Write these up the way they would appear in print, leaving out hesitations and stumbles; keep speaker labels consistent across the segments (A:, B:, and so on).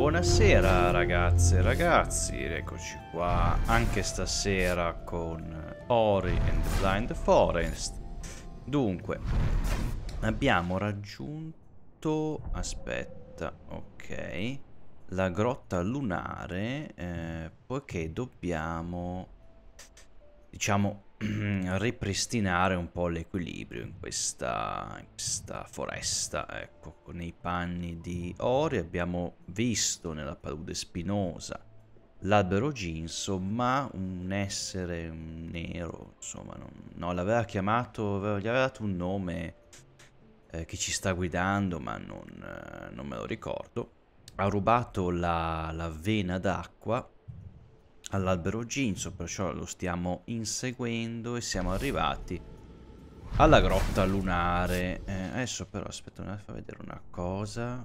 A: Buonasera ragazze e ragazzi, eccoci qua anche stasera con Ori and the Blind Forest. Dunque, abbiamo raggiunto, aspetta, ok, la grotta lunare, poiché dobbiamo, diciamo, ripristinare un po' l'equilibrio in questa foresta. Ecco, nei panni di Ori abbiamo visto nella palude spinosa l'albero Ginso, ma un essere nero, insomma, no, l'aveva chiamato, gli aveva dato un nome che ci sta guidando, ma non me lo ricordo. Ha rubato la vena d'acqua all'albero Ginso, perciò lo stiamo inseguendo e siamo arrivati alla grotta lunare. Adesso però aspetta, mi fa vedere una cosa.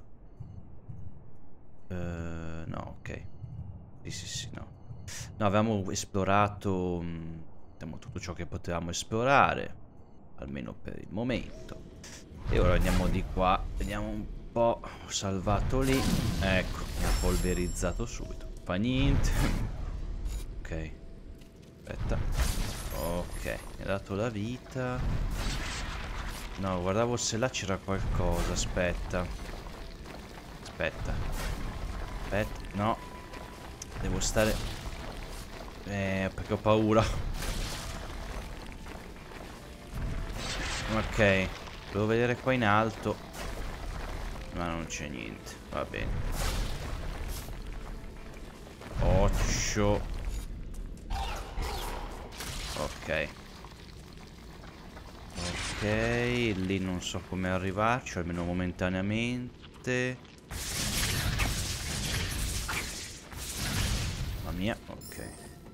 A: No, ok. Sì, no. No, avevamo esplorato diciamo, tutto ciò che potevamo esplorare, almeno per il momento. E ora andiamo di qua, vediamo un po'. Ho salvato lì. Ecco, mi ha polverizzato subito. Fa niente. Ok. Aspetta. Ok, mi ha dato la vita. No, guardavo se là c'era qualcosa. Aspetta. Aspetta. Aspetta. No. Devo stare... perché ho paura. Ok. Devo vedere qua in alto. Ma non c'è niente. Va bene. Occhio. Ok. Ok, lì non so come arrivarci, almeno momentaneamente. Mamma mia, ok.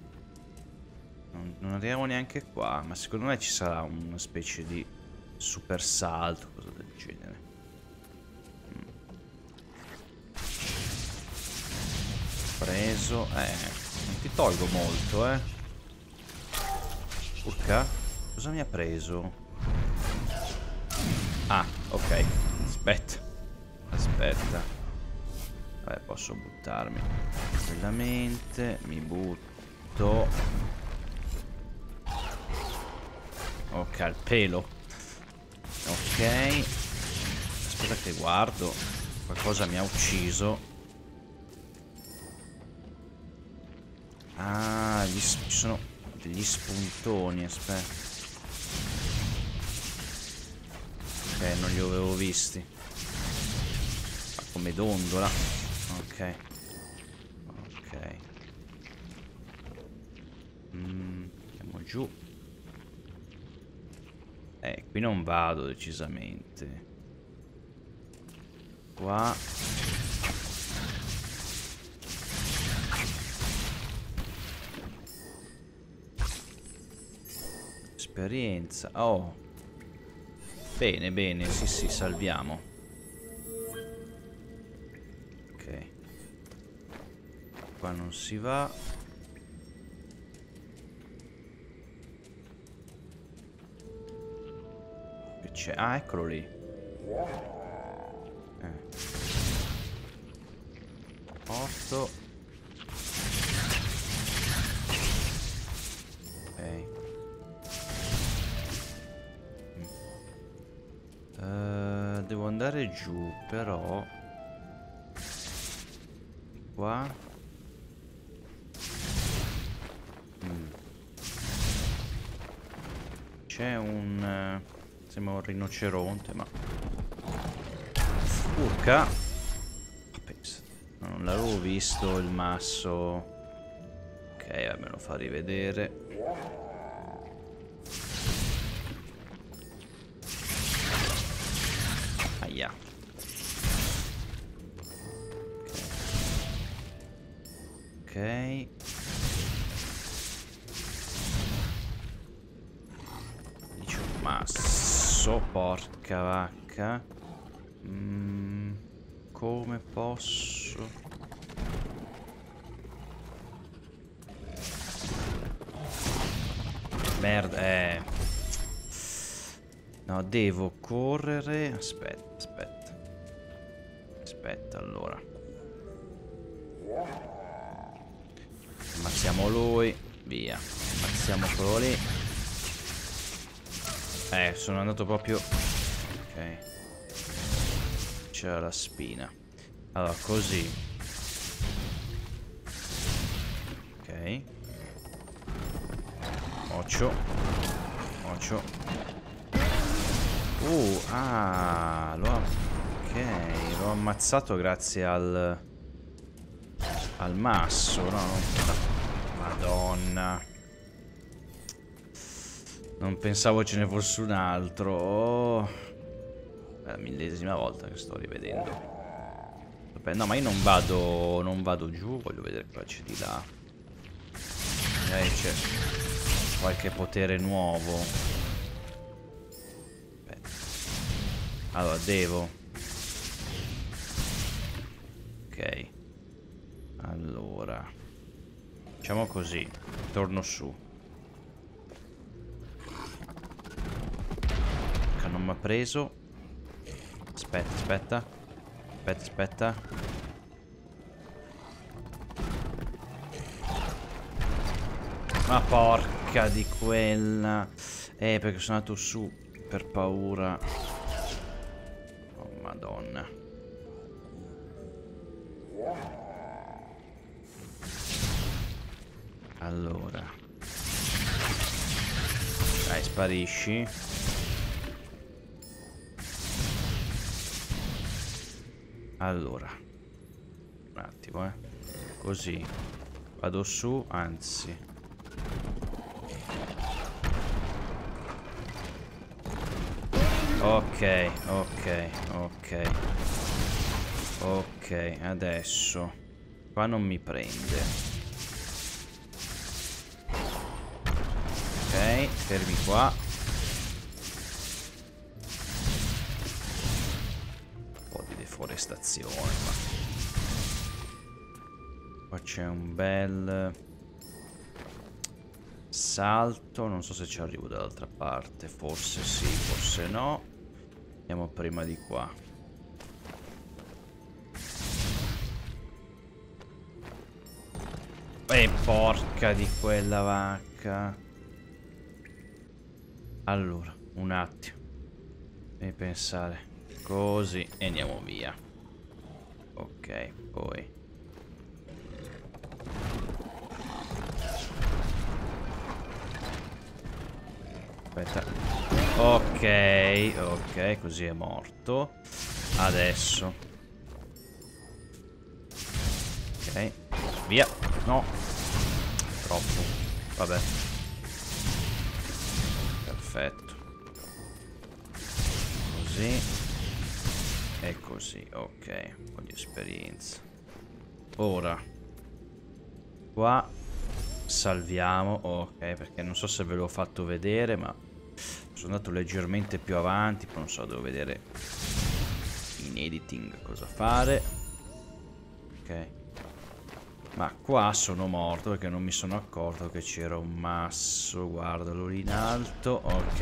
A: Non arriviamo neanche qua, ma secondo me ci sarà una specie di super salto, cosa del genere. Preso, non ti tolgo molto, eh. Urca, cosa mi ha preso? Ah, ok. Aspetta. Vabbè, posso buttarmi tranquillamente. Mi butto. Ok, al pelo. Ok. Aspetta che guardo. Qualcosa mi ha ucciso. Ah, ci sono degli spuntoni, aspetta. Ok, non li avevo visti. Ma come dondola. Ok. Ok. Andiamo giù. Qui non vado decisamente. Qua. Esperienza. Oh. Bene, bene, sì, salviamo. Ok. Qua non si va. Che c'è? Ah, eccolo lì. Morto. Ok. Devo andare giù, però. Qua. C'è un... sembra un rinoceronte, ma... Urca! Pensa. Non l'avevo visto il masso. Ok, me lo fa rivedere. Aia. Ok. Dice un masso, porca vacca. Come posso? Merda, no, devo correre. Aspetta, allora. Ammazziamo lui. Via. Ammazziamo quello lì. Sono andato proprio... Ok. C'era la spina. Allora, così. Ok. Occhio. Occhio. Ok, l'ho ammazzato grazie al masso, no? Madonna. Non pensavo ce ne fosse un altro. Oh. È la 1000ª volta che sto rivedendo. No, ma io non vado giù, voglio vedere cosa c'è di là. C'è qualche potere nuovo. Aspetta. Allora, devo... Ok. Allora. Facciamo così. Torno su. Che non mi ha preso. Aspetta, aspetta. Aspetta, aspetta. Ma porca di quella. Perché sono andato su per paura. Oh, madonna. Allora. Dai, sparisci. Allora. Un attimo, Così. Vado su, anzi. Ok, ok, ok. Ok, adesso. Qua non mi prende. Ok, fermi qua. Un po' di deforestazione, ma... Qua c'è un bel... salto, non so se ci arrivo dall'altra parte, forse sì, forse no. Andiamo prima di qua. Porca di quella vacca. Allora, un attimo. Devi pensare. Così, e andiamo via. Ok, poi... Aspetta. Ok, ok, così è morto. Adesso. Ok, via. No. Troppo. Vabbè. Perfetto. Così. E così, ok. Un po' di esperienza. Ora. Qua. Salviamo. Ok, perché non so se ve l'ho fatto vedere, ma... sono andato leggermente più avanti, poi non so, devo vedere in editing cosa fare. Ok. Ma qua sono morto perché non mi sono accorto che c'era un masso. Guardalo lì in alto. Ok.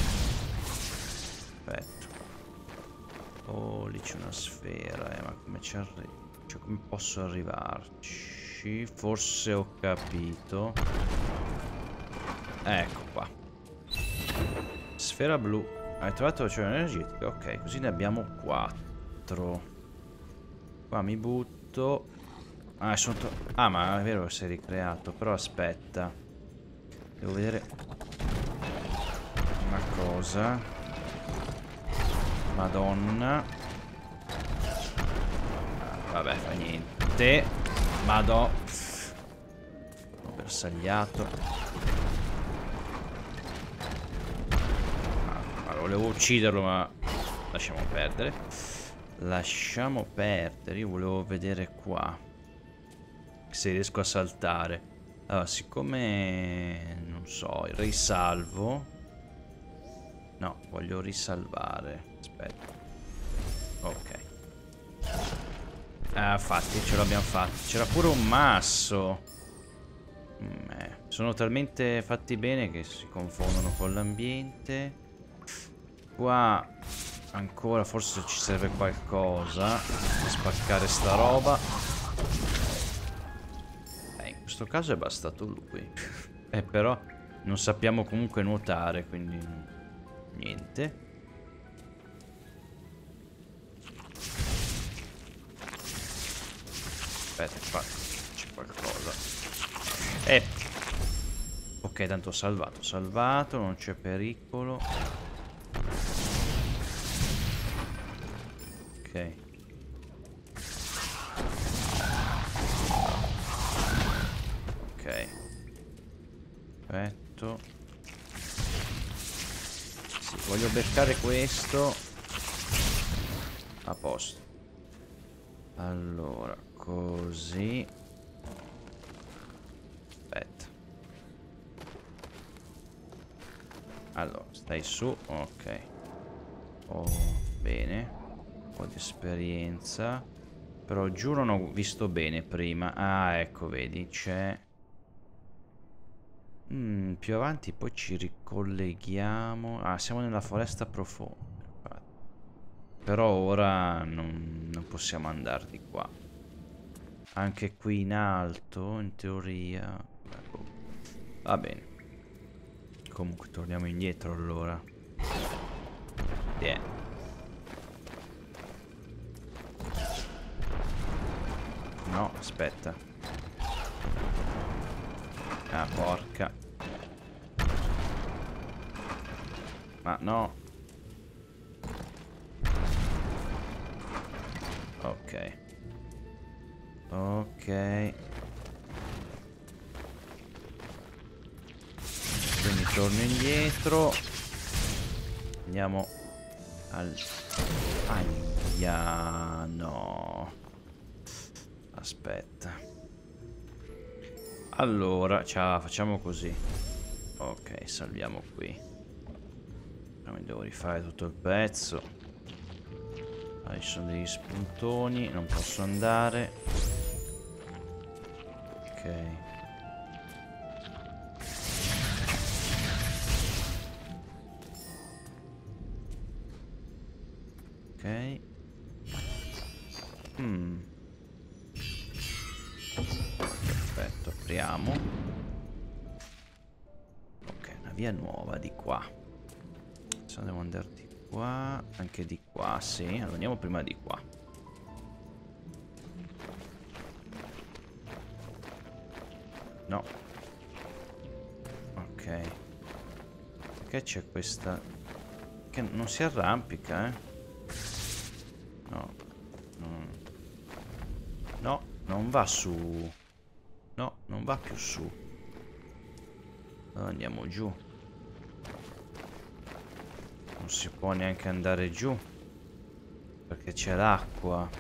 A: Aspetta. Oh, lì c'è una sfera, ma come ci arrivo? Cioè, come posso arrivarci? Forse ho capito. Ecco qua. Sfera blu. Hai trovato la cellula energetica? Ok, così ne abbiamo 4. Qua mi butto. Ma è vero che si è ricreato. Però aspetta. Devo vedere una cosa. Madonna. Vabbè, fa niente. Madò. Ho bersagliato. Volevo ucciderlo, ma lasciamo perdere. Lasciamo perdere. Io volevo vedere qua se riesco a saltare. Allora, siccome non so, risalvo. No, voglio risalvare. Aspetta. Ok. Infatti, ce l'abbiamo fatta. C'era pure un masso. Sono talmente fatti bene che si confondono con l'ambiente. Qua ancora forse ci serve qualcosa per spaccare sta roba. questo caso è bastato lui. Però non sappiamo comunque nuotare, quindi niente. Aspetta, qua c'è qualcosa. Ok, tanto ho salvato, non c'è pericolo. Ok. Ok. Perfetto. Sì, voglio beccare questo. A posto. Allora, così. Aspetta. Allora, stai su. Ok. Oh, bene. Un po' di esperienza. Però giù non ho visto bene prima. Ah, ecco, vedi, c'è... più avanti poi ci ricolleghiamo. Ah, siamo nella foresta profonda. Però ora non possiamo andare di qua. Anche qui in alto, in teoria. Ecco. Va bene. Comunque torniamo indietro allora. Yeah. No, aspetta. Ah, porca. Ma no. Ok. Ok. Quindi torno indietro. Andiamo al... Aia, no. Aspetta. Allora, ciao, facciamo così. Ok, salviamo qui. Mi devo rifare tutto il pezzo. Ah, ci sono degli spuntoni, non posso andare. Ok. Ok. Perfetto, apriamo. Ok, una via nuova di qua. Adesso devo andare di qua. Anche di qua, sì. Allora andiamo prima di qua. No. Ok. Perché c'è questa... Che non si arrampica, No. No, non va su. No, non va più su. Allora andiamo giù. Non si può neanche andare giù. Perché c'è l'acqua.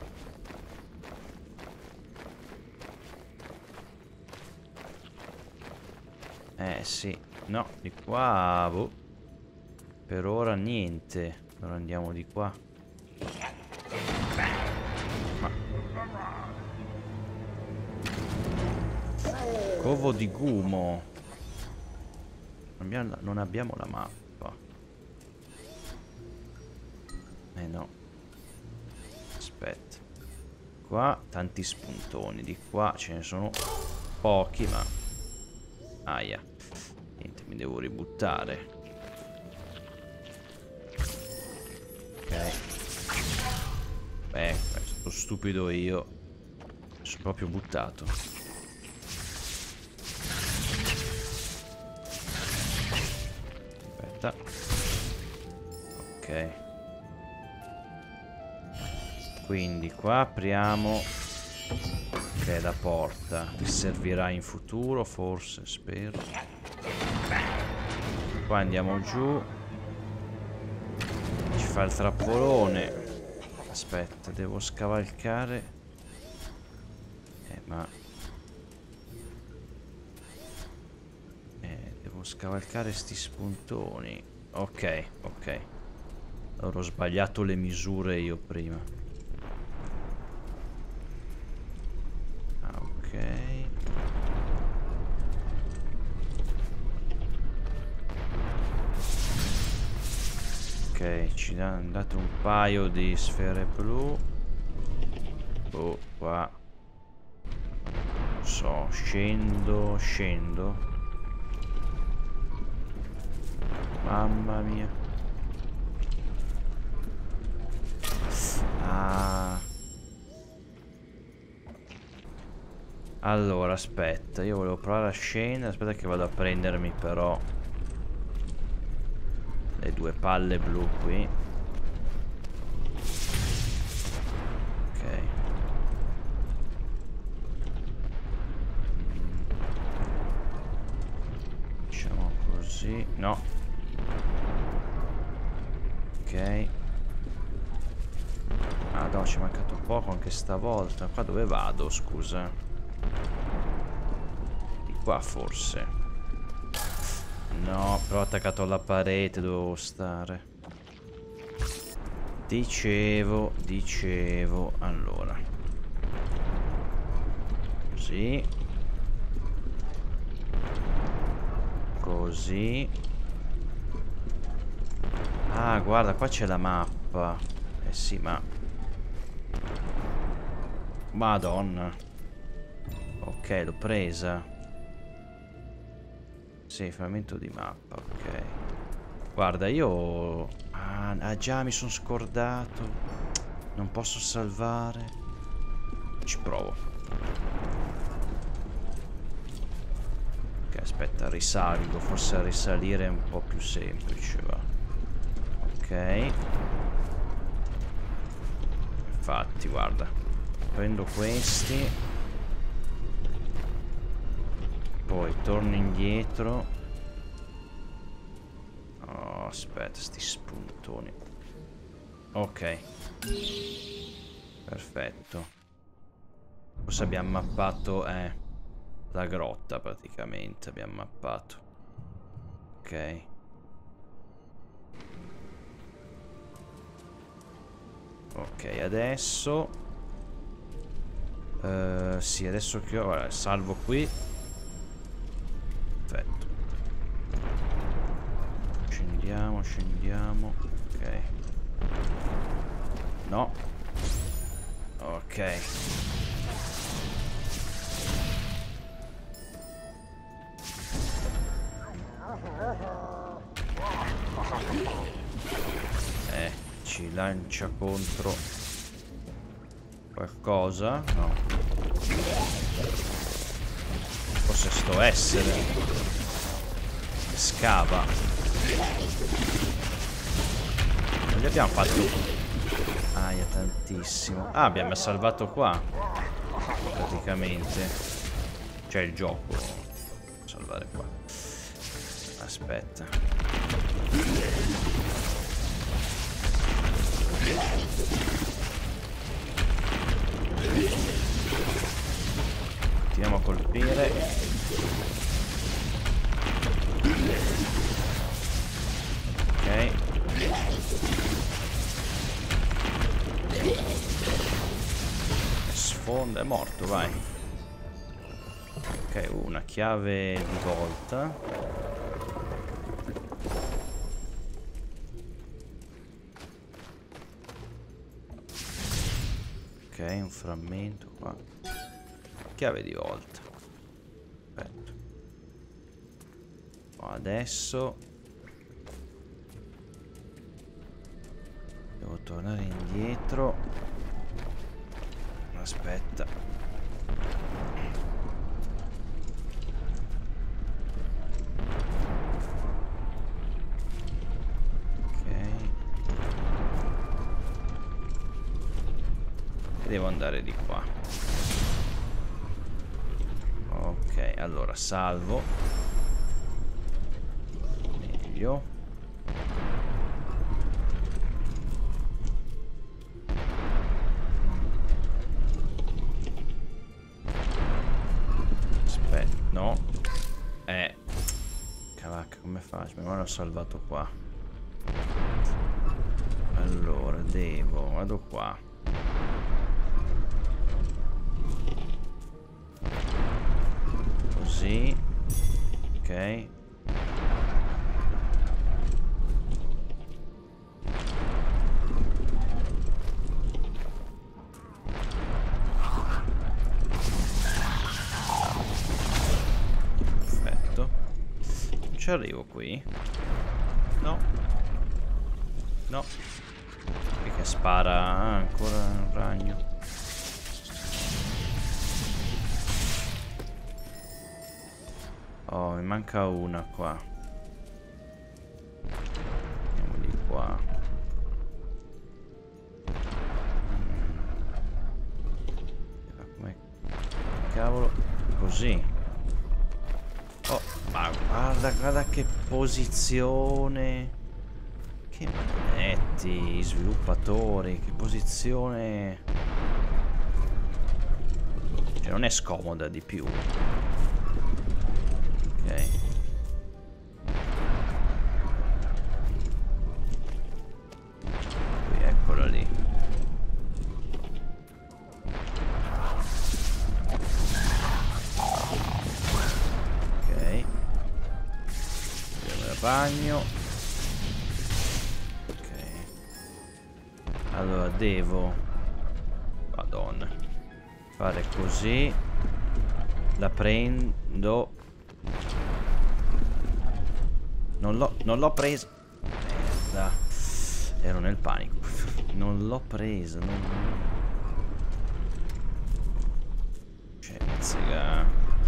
A: Sì. No, di qua... Boh. Per ora niente. Allora andiamo di qua. Ma... Covo di Gumo. Non abbiamo la mappa. No. Aspetta. Qua tanti spuntoni. Di qua ce ne sono pochi, ma... Aia. Niente, mi devo ributtare. Ok. Sto stupido io. Sono proprio buttato. Aspetta. Ok. Quindi qua apriamo. Che è la porta. Mi servirà in futuro, forse, spero. Qua andiamo giù. Ci fa il trappolone. Aspetta, devo scavalcare. Ma... devo scavalcare sti spuntoni. Ok, ok. Allora ho sbagliato le misure io prima. Ah, ok. Ok, ci hanno dato un paio di sfere blu. Oh, qua. so, scendo. Mamma mia. Ah. Allora, aspetta, io volevo provare a scendere. Aspetta che vado a prendermi però le due palle blu qui. Ok. Diciamo così. No. Ok. Ah no, ci è mancato poco anche stavolta. Qua dove vado, scusa? Di qua forse. No, però ho attaccato alla parete, dovevo stare. Dicevo. Allora. Così. Così. Ah, guarda, qua c'è la mappa. Eh sì, ma... Madonna. Ok, l'ho presa. Sì, frammento di mappa, ok. Guarda, io... Ah, già, mi sono scordato. Non posso salvare. Ci provo. Ok, aspetta, risalgo. Forse a risalire è un po' più semplice, va. Ok. Infatti, guarda. Prendo questi. Poi torno indietro. Oh, aspetta, sti spuntoni. Ok. Perfetto. Forse abbiamo mappato, la grotta praticamente. Abbiamo mappato. Ok. Ok, adesso... sì, adesso che ho... Guarda, salvo qui. Perfetto. Scendiamo. Ok. No. Ok. Ci lancia contro qualcosa? No. Forse sto essere scava. Non gli abbiamo fatto... Aia, tantissimo. Ah, abbiamo salvato qua praticamente. C'è il gioco. Salvare qua. Aspetta. Continuiamo a colpire. Ok. Sfonda, è morto, vai. Ok, una chiave di volta. Ok, un frammento qua. Chiave di volta. Perfetto. Adesso devo tornare indietro. Aspetta. Ok. E devo andare di qua. Ok, allora salvo. Meglio. Aspetta, no. Cavacca, come faccio? Mi hanno salvato qua. Allora, vado qua. Così. Ok. ci arrivo qui? No. No. Qui che spara ancora un ragno. Oh, mi manca una qua. Andiamo di qua. Come cavolo? Così. Oh, ma guarda che posizione. Che maledetti sviluppatori. Che posizione. Cioè non è scomoda di più. Ok. Qui eccola lì. Ok. Andiamo al bagno. Ok. Allora devo... Madonna. Fare così. La prendo. Non l'ho presa. Merda. Ero nel panico. Non l'ho presa. Cioè, zega.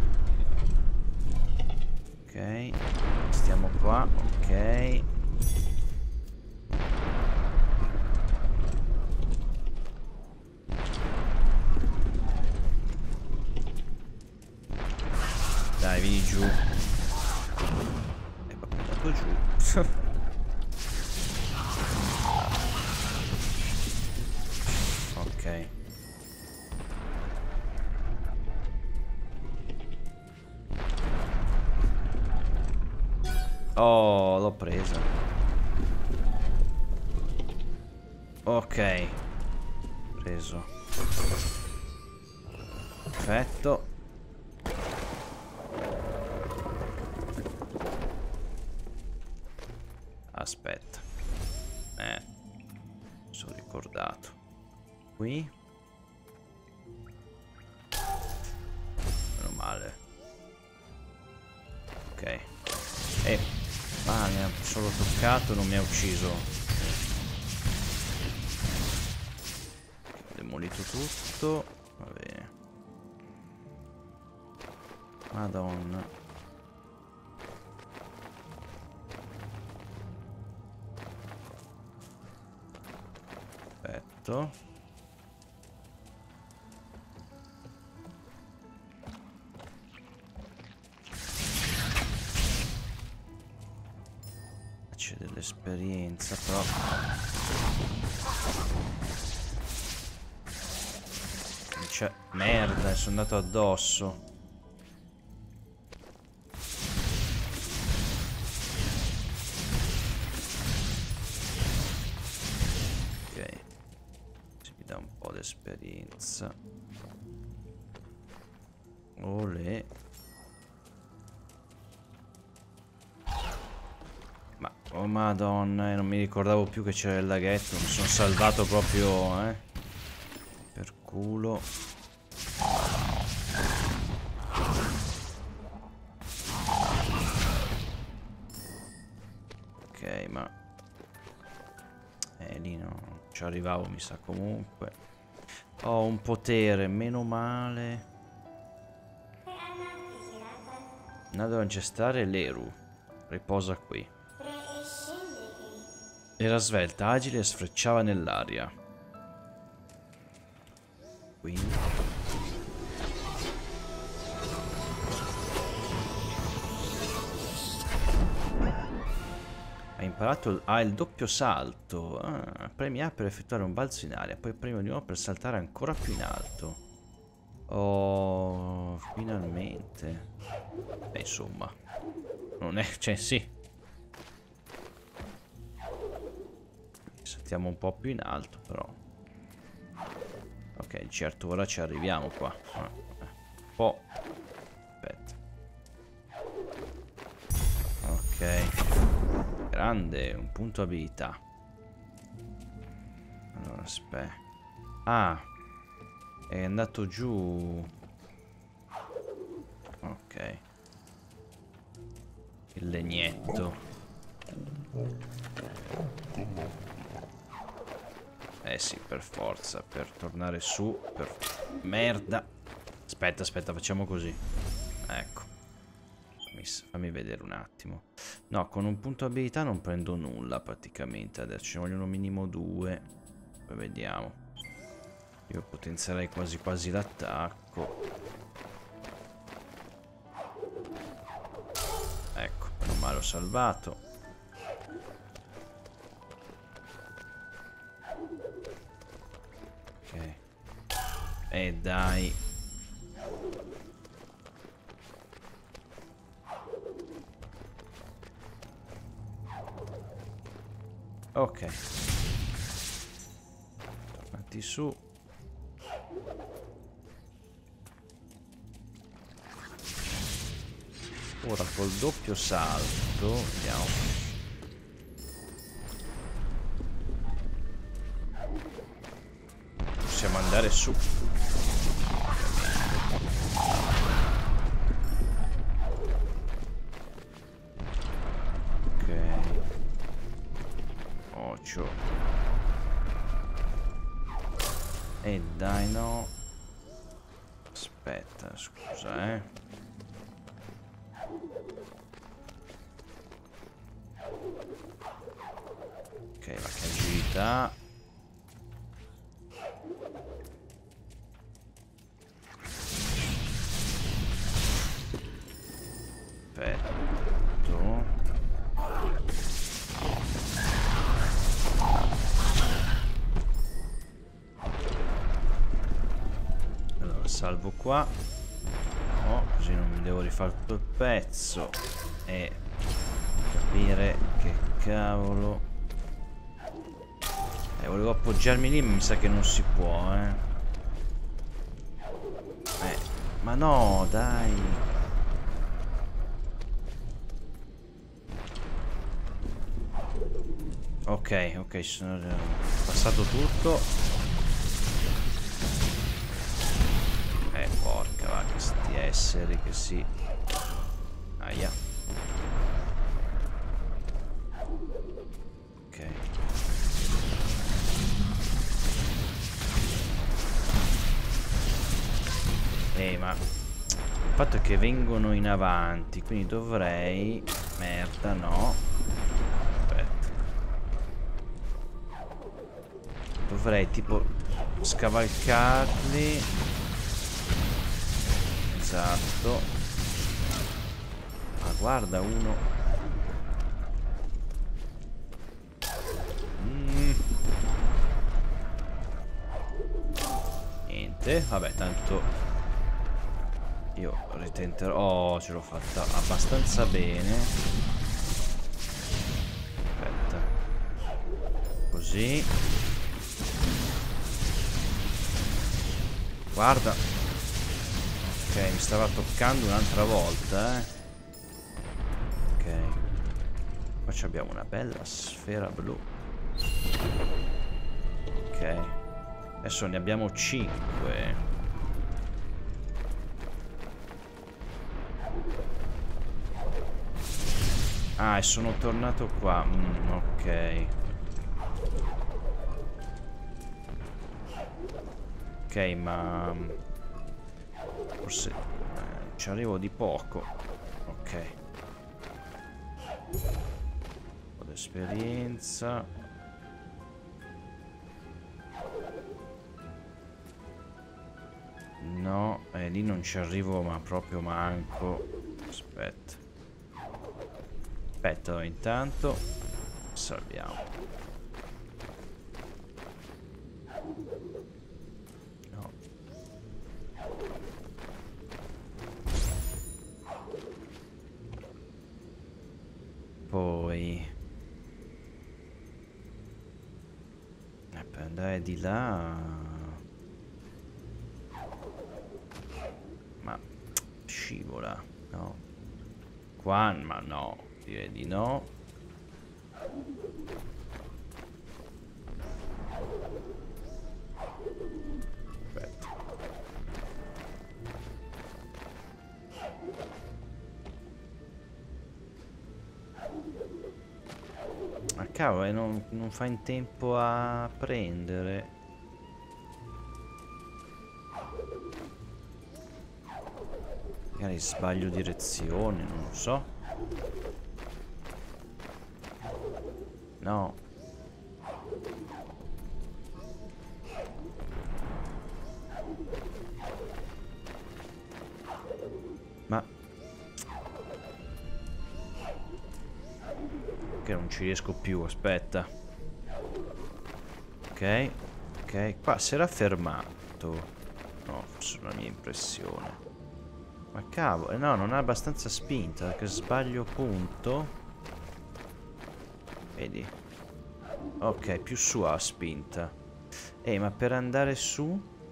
A: Ok. Stiamo qua. Ok. Dai, vieni giù. Giù. Ok. Oh, l'ho presa. Ok. Preso. Perfetto. Aspetta. Mi sono ricordato. Qui. Meno male. Ok. Ma mi ha solo toccato, non mi ha ucciso. Ho demolito tutto. Va bene. Madonna. Perfetto. C'è dell'esperienza però. C'è... Merda, sono andato addosso. Ok. Si mi dà un po' d'esperienza. Olè. Ma, oh madonna, non mi ricordavo più che c'era il laghetto. Mi sono salvato proprio, per culo. Ok, ma... lì no, ci arrivavo, mi sa comunque. Ho un potere, meno male. Nado ancestrale Leru. Riposa qui. Era svelta, agile e sfrecciava nell'aria. Quindi... Ha imparato... Ha il doppio salto. Premi A per effettuare un balzo in aria. Poi premi di nuovo per saltare ancora più in alto. Oh, finalmente. Insomma. Non è... Cioè, sì. Saltiamo un po' più in alto, però. Ok, certo, ora ci arriviamo qua. Un po'. Aspetta. Ok. Grande, un punto abilità. Allora, aspetta. Ah. È andato giù. Ok. il legnetto. Eh sì, per forza, per tornare su, per... Merda. Aspetta, aspetta, facciamo così. Ecco. Fammi vedere un attimo. No, con un punto abilità non prendo nulla praticamente. Adesso ci vogliono minimo 2. Poi vediamo. Io potenzierei quasi quasi l'attacco. Ecco, meno male ho salvato. Ok. Dai. Ok. Tornati su. Ora col doppio salto. Vediamo. Possiamo andare su. Ok. Occhio. E dai, no. Aspetta, scusa, Ok, la agilità. Perfetto. Allora, salvo qua. No, così non mi devo rifare tutto il pezzo. E capire che cavolo. Volevo appoggiarmi lì, ma mi sa che non si può, ma no, dai. Ok, ok, sono passato tutto. Porca va, questi esseri che si... Aia. Ok. Ma il fatto è che vengono in avanti, quindi dovrei... Merda, no. Aspetta. Dovrei tipo scavalcarli. Esatto. Ma guarda uno. Niente, vabbè, tanto io ritenterò. Oh, ce l'ho fatta abbastanza bene. Aspetta. Così. Guarda. Ok, mi stava toccando un'altra volta, Ok. Qua abbiamo una bella sfera blu. Ok. Adesso ne abbiamo 5. Ah, e sono tornato qua. Ok. Ok, ma... Forse ci arrivo di poco. Ok. Un po' di esperienza. No, lì non ci arrivo, ma proprio manco. Aspetta. Aspetta, intanto salviamo. No. Poi per andare di là, ma scivola, no? Qua, ma no, direi di no. Aspetta. cavolo, non fa in tempo a prendere. Magari sbaglio direzione, non lo so. No. Ma che non ci riesco più, aspetta. Ok, ok, qua si era fermato. No, forse è una mia impressione. Ma cavolo, no, non ha abbastanza spinta, perché sbaglio punto. Vedi? Ok, più su ha spinta. Ma per andare su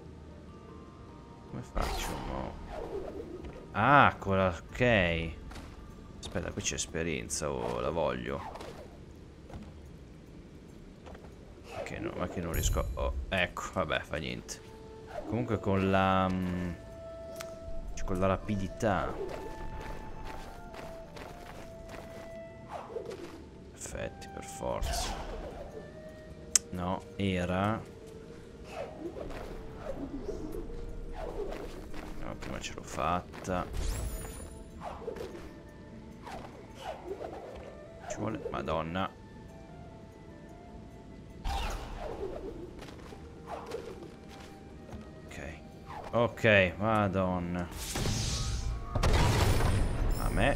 A: come faccio? No. Ah, ok. Aspetta, qui c'è esperienza, o la voglio. Che no, ma che non riesco. Oh, ecco, vabbè, fa niente. Comunque con la rapidità. Effetti, per forza. No, era. No, prima ce l'ho fatta. Ci vuole. Madonna. Ok. Ok, madonna. A me.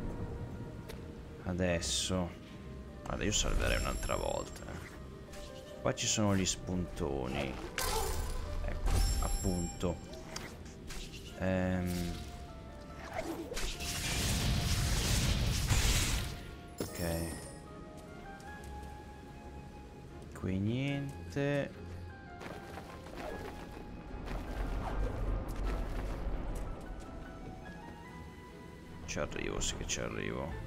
A: Adesso. Guarda, io salverei un'altra volta. Qua ci sono gli spuntoni. Ecco, appunto. Ok. Qui niente. Ci arrivo, sì che ci arrivo.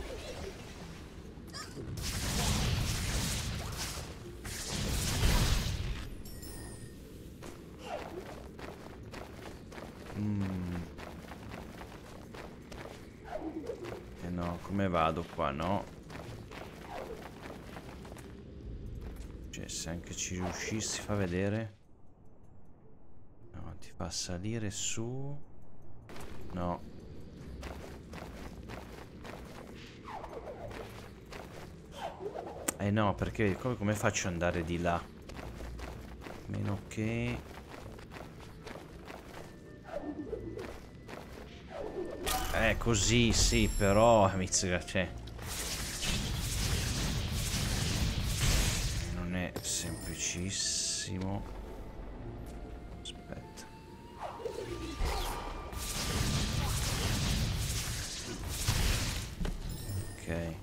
A: No, come vado qua, no? Cioè, se anche ci riuscissi, fa vedere. No, ti fa salire su. No. No, perché come faccio ad andare di là? Meno che... così, sì, però... Mizzica, cioè... non è semplicissimo. Aspetta. Ok.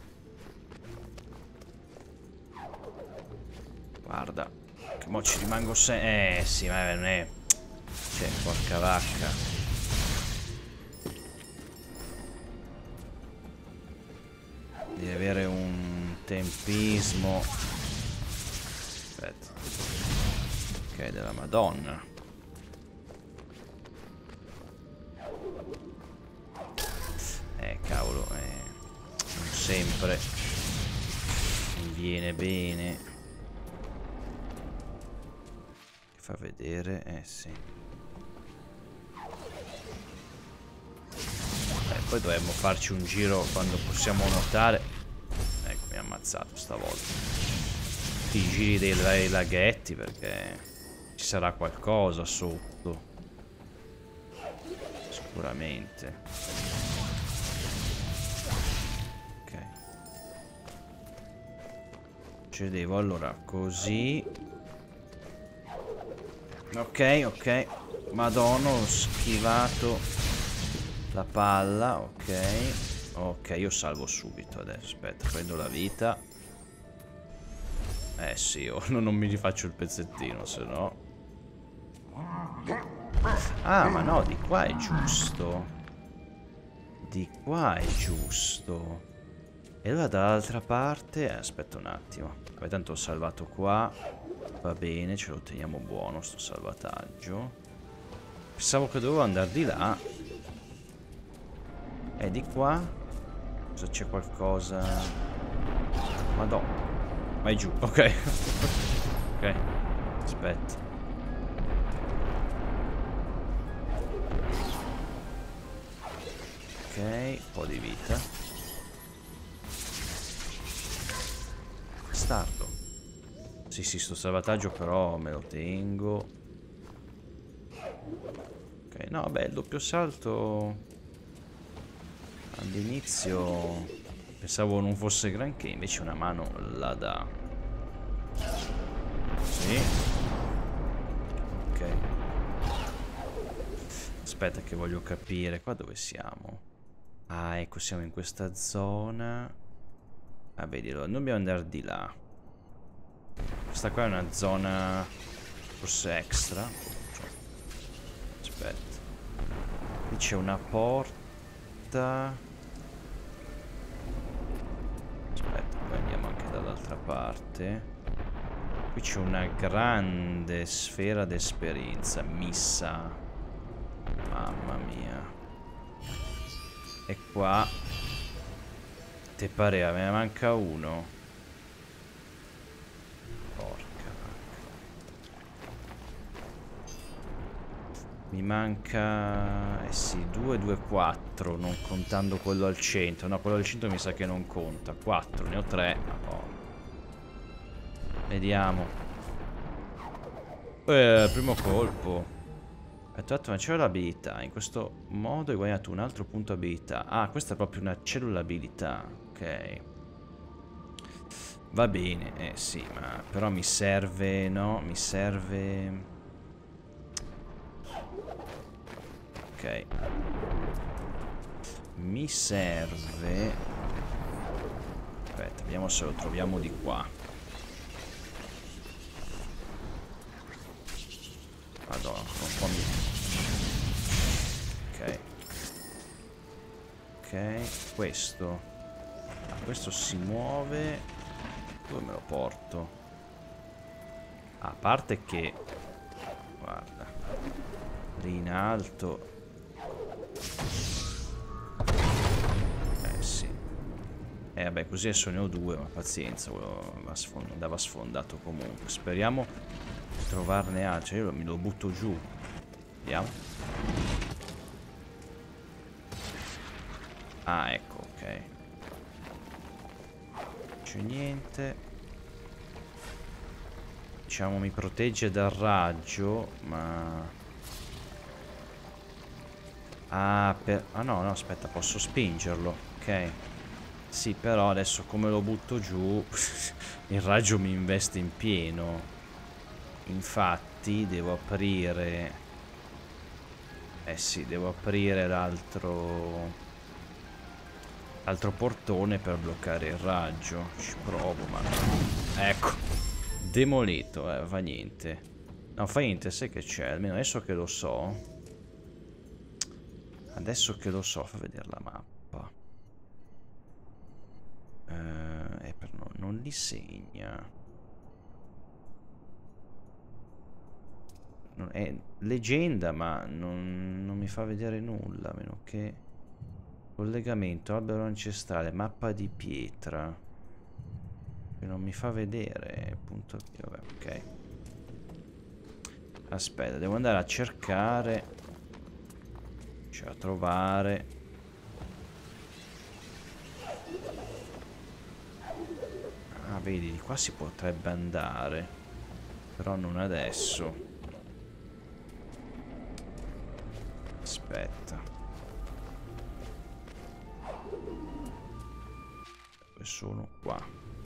A: Guarda, che mo ci rimango se... sì, ma non è... cioè, porca vacca. Devi avere un tempismo. Aspetta. Ok, della Madonna. Cavolo, non sempre mi viene bene. Fa vedere, sì. Poi dovremmo farci un giro quando possiamo nuotare. Ecco, mi ha ammazzato stavolta. I giri dei laghetti, perché ci sarà qualcosa sotto. Sicuramente. Ok. Cedevo allora così. Ok, ok. Madonna, ho schivato la palla. Ok. Ok, io salvo subito adesso. Aspetta, prendo la vita. Sì, io non mi rifaccio il pezzettino, se no. Ah, ma no, di qua è giusto. Di qua è giusto. E allora dall'altra parte... aspetta un attimo. Poi tanto ho salvato qua. Va bene, ce lo teniamo buono sto salvataggio. Pensavo che dovevo andare di là. E di qua? Cosa c'è qualcosa? Madonna. Vai giù, ok. Ok. Aspetta. Ok, un po' di vita. Bastardo. Sì, sì, sto salvataggio però me lo tengo. Ok, no, beh, il doppio salto all'inizio pensavo non fosse granché, invece una mano la dà. Sì. Ok. Aspetta che voglio capire, qua dove siamo? Ah, ecco, siamo in questa zona. Ah, vedi, allora, noi dobbiamo andare di là. Questa qua è una zona forse extra. Aspetta. Qui c'è una porta. Aspetta, poi andiamo anche dall'altra parte. Qui c'è una grande sfera d'esperienza, missa. Mamma mia. E qua te pareva, me ne manca uno. Porca vacca. Mi manca... Eh sì, 2, 2, 4, non contando quello al centro. No, quello al centro mi sa che non conta. 4, ne ho 3. Oh. Vediamo. Primo colpo. Aspetta, ma c'è l'abilità. In questo modo hai guadagnato un altro punto abilità. Ah, questa è proprio una cellula abilità. Ok. Va bene, sì, ma però mi serve, no? Mi serve... Ok. Mi serve... Aspetta, vediamo se lo troviamo di qua. Madonna, un po' mi... Ok. Ok, questo. Questo si muove. Dove me lo porto? A parte che... Guarda. Lì in alto. Sì. Vabbè, così adesso ne ho 2, ma pazienza, andava sfondato comunque. Speriamo di trovarne altri. Io mi lo butto giù. Vediamo. Ah, ecco, ok. Non c'è niente. Diciamo mi protegge dal raggio, ma... Ah, ah no, no, aspetta, posso spingerlo. Ok. Sì, però adesso come lo butto giù, il raggio mi investe in pieno. Infatti devo aprire... Eh sì, devo aprire l'altro portone per bloccare il raggio. Ci provo, ma... Ecco. Demolito, fa niente. No, fa niente, sai che c'è. Almeno adesso che lo so. Adesso che lo so, fa vedere la mappa. Però non li segna. È leggenda, ma non mi fa vedere nulla, a meno che... Collegamento, albero ancestrale, mappa di pietra. Che non mi fa vedere, punto... Vabbè, ok. Aspetta, devo andare a cercare... Cioè, a trovare... Ah, vedi, di qua si potrebbe andare. Però non adesso. Aspetta. Dove sono? Qua.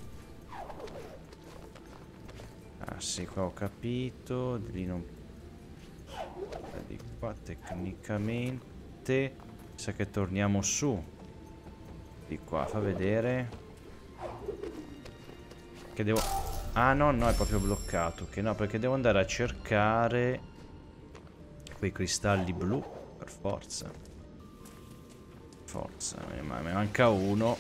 A: Ah sì, qua ho capito. Di lì non... Di qua tecnicamente... Sa che torniamo su. Di qua, fa vedere. Che devo... Ah no, no, è proprio bloccato. Che no, perché devo andare a cercare... Quei cristalli blu. Per forza. Forza, ma me manca uno.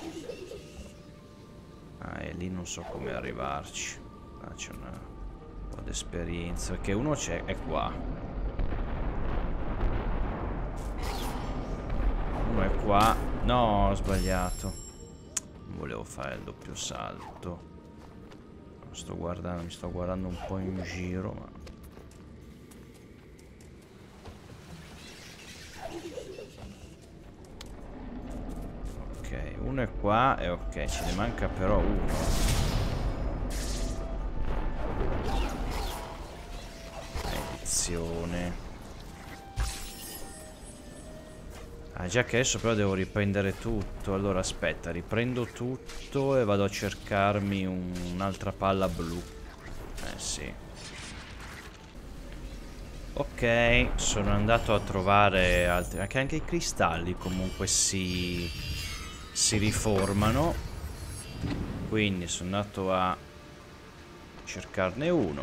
A: Ah, e lì non so come arrivarci. Ah, c'è un po' di esperienza. Perché uno c'è, è qua. Uno è qua. No, ho sbagliato. Non volevo fare il doppio salto. Sto guardando, mi sto guardando un po' in giro, ma... Ok, uno è qua e ok, ce ne manca però uno. Maledizione. Ah, già che adesso però devo riprendere tutto. Allora aspetta, riprendo tutto e vado a cercarmi un'altra palla blu. Sì. Ok, sono andato a trovare altri. Anche i cristalli comunque si riformano. Quindi sono andato a cercarne uno.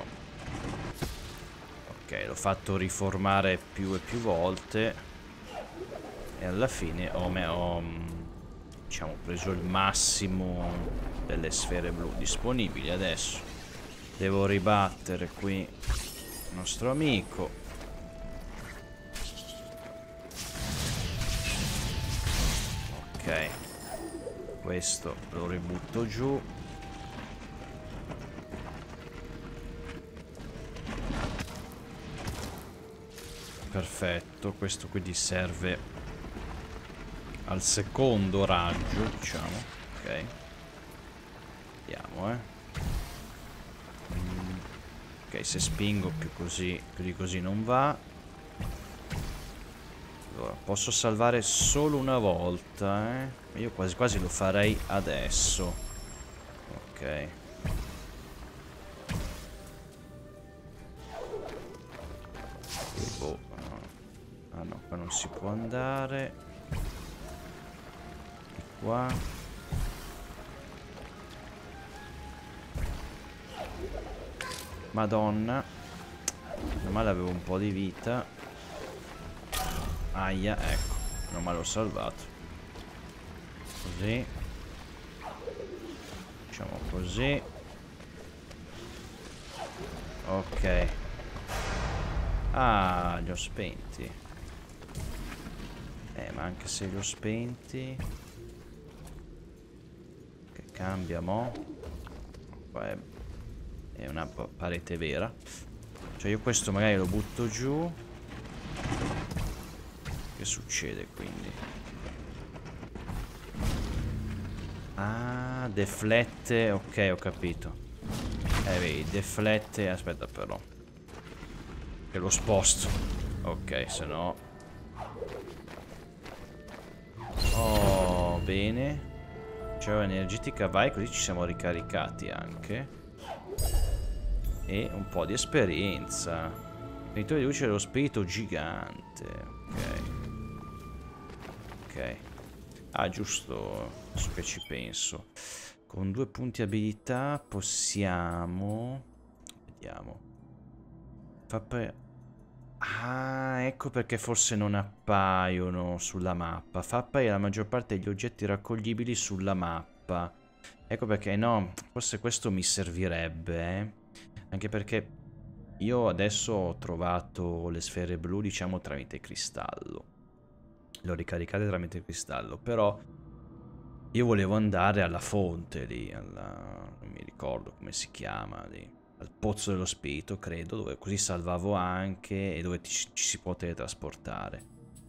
A: Ok, l'ho fatto riformare più e più volte. E alla fine ho diciamo, preso il massimo delle sfere blu disponibili. Adesso devo ribattere qui il nostro amico. Ok, questo lo ributto giù. Perfetto, questo quindi serve al secondo raggio, diciamo. Ok. Vediamo, Ok, se spingo più di così non va. Allora, posso salvare solo una volta, Io quasi quasi lo farei adesso. Ok. Boh. Ah no, qua non si può andare. Qua. Madonna. Meno male avevo un po' di vita. Aia, ecco. Non me l'ho salvato. Così. Facciamo così. Ok. Ah, li ho spenti. Ma anche se li ho spenti... Che cambia, mo? Qua è una parete vera. Cioè io questo magari lo butto giù. Che succede quindi? Ah, deflette. Ok, ho capito. Vedi, deflette. Aspetta però. Che lo sposto. Ok, se no... Oh, bene. Cioè energetica vai, così ci siamo ricaricati anche. E un po' di esperienza. Venitore di luce dello spirito gigante. Ok. Ok. Ah, giusto. Adesso che ci penso. Con 2 punti abilità possiamo... Vediamo. Ah, ecco perché forse non appaiono sulla mappa. Fa apparire la maggior parte degli oggetti raccoglibili sulla mappa. Ecco perché no, forse questo mi servirebbe, Anche perché io adesso ho trovato le sfere blu, diciamo, tramite cristallo. Le ho ricaricate tramite cristallo, però io volevo andare alla fonte lì, non mi ricordo come si chiama lì. Al pozzo dello spirito, credo, dove così salvavo anche e dove ci si può teletrasportare.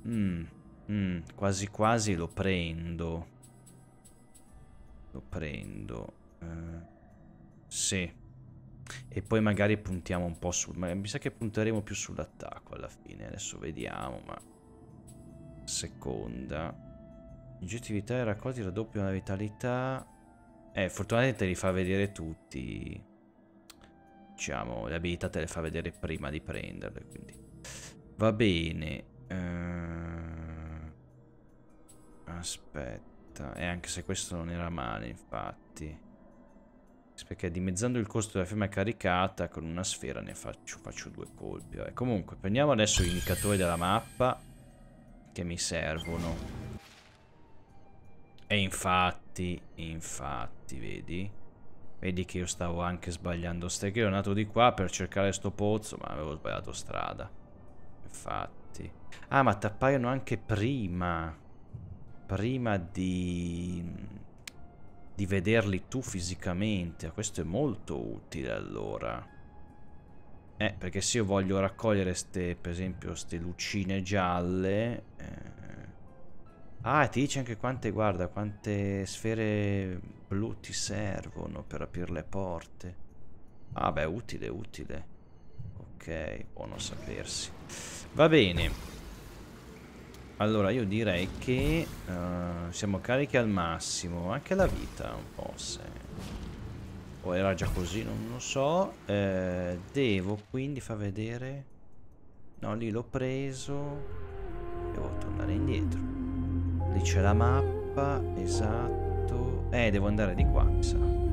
A: Quasi quasi lo prendo. Lo prendo. Sì. E poi magari puntiamo un po' sul... Ma mi sa che punteremo più sull'attacco alla fine. Adesso vediamo, ma... Seconda. Oggetti vitali raccolti raddoppiano la vitalità. Fortunatamente li fa vedere tutti. Diciamo, le abilità te le fa vedere prima di prenderle, quindi va bene. Aspetta, e anche se questo non era male, infatti, perché dimezzando il costo della firma caricata con una sfera ne faccio 2 colpi. Vabbè, comunque prendiamo adesso gli indicatori della mappa che mi servono. E infatti, vedi? Vedi che io stavo anche sbagliando. Stai che ero nato di qua per cercare sto pozzo, ma avevo sbagliato strada. Infatti. Ah, ma t'appaiono anche prima. Prima di... di vederli tu fisicamente. Questo è molto utile allora. Perché se io voglio raccogliere per esempio, ste lucine gialle... Ah, ti dice anche quante, guarda, quante sfere blu ti servono per aprire le porte. Ah, beh, utile, utile. Ok, buono sapersi. Va bene. Allora, io direi che siamo carichi al massimo. Anche la vita un po', se... O era già così, non lo so. Devo quindi far vedere... No, lì l'ho preso. Devo tornare indietro. Lì c'è la mappa, esatto. Devo andare di qua, mi sa.